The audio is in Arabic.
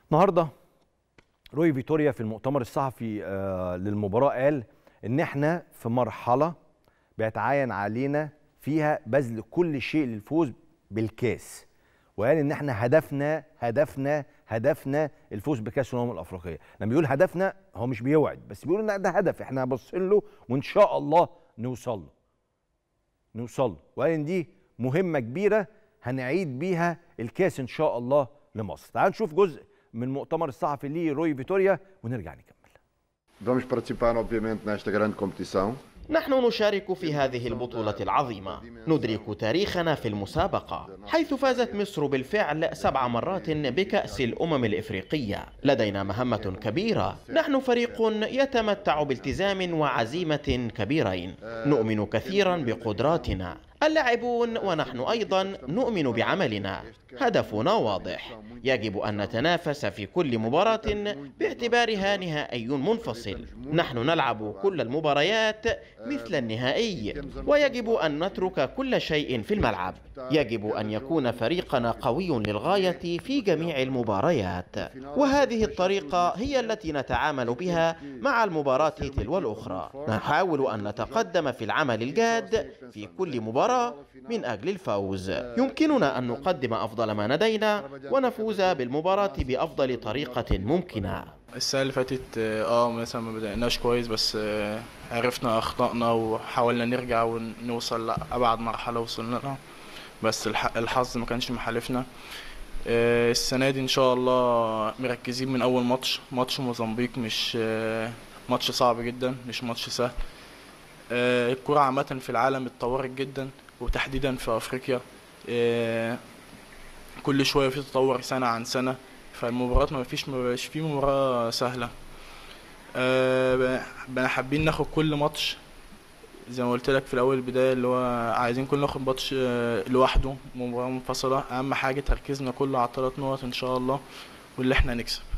النهارده روي فيتوريا في المؤتمر الصحفي للمباراة قال إن إحنا في مرحلة بيتعين علينا فيها بذل كل شيء للفوز بالكاس، وقال إن إحنا هدفنا الفوز بكاس الأمم الأفريقية. لما بيقول هدفنا هو مش بيوعد، بس بيقول إن ده هدف إحنا باصين له وإن شاء الله نوصل له، وقال إن دي مهمة كبيرة هنعيد بيها الكاس إن شاء الله لمصر. تعالوا نشوف جزء من المؤتمر الصحفي لروي فيتوريا ونرجع نكمل. Vamos participar obviamente nesta grande competição. نحن نشارك في هذه البطولة العظيمة، ندرك تاريخنا في المسابقة حيث فازت مصر بالفعل 7 مرات بكأس الأمم الإفريقية. لدينا مهمة كبيرة، نحن فريق يتمتع بالتزام وعزيمة كبيرين، نؤمن كثيرا بقدراتنا اللاعبون ونحن أيضا نؤمن بعملنا. هدفنا واضح، يجب أن نتنافس في كل مباراة باعتبارها نهائي منفصل. نحن نلعب كل المباريات مثل النهائي، ويجب أن نترك كل شيء في الملعب. يجب أن يكون فريقنا قوي للغاية في جميع المباريات، وهذه الطريقة هي التي نتعامل بها مع المباراة تلو الأخرى. نحاول أن نتقدم في العمل الجاد في كل مباراة من أجل الفوز. يمكننا أن نقدم أفضل ما لدينا ونفوز بالمباراة بأفضل طريقة ممكنة. السنة اللي فاتت مثلا ما بدأناش كويس، بس عرفنا أخطائنا وحاولنا نرجع ونوصل لأبعد مرحلة وصلنا لها، بس الحظ ما كانش محالفنا. السنة دي إن شاء الله مركزين من أول ماتش موزمبيق، مش ماتش صعب جدا، مش ماتش سهل. الكرة عامة في العالم اتطورت جدا وتحديدا في أفريقيا، كل شوية في تطور سنة عن سنة، فالمباريات ما بقاش في مباراة سهلة. حابين ناخد كل ماتش زي ما قلت لك في الأول البداية، اللي هو عايزين كل ناخد ماتش لوحده، مباراة منفصلة. أهم حاجة تركيزنا كله على 3 نقط إن شاء الله، واللي احنا نكسب.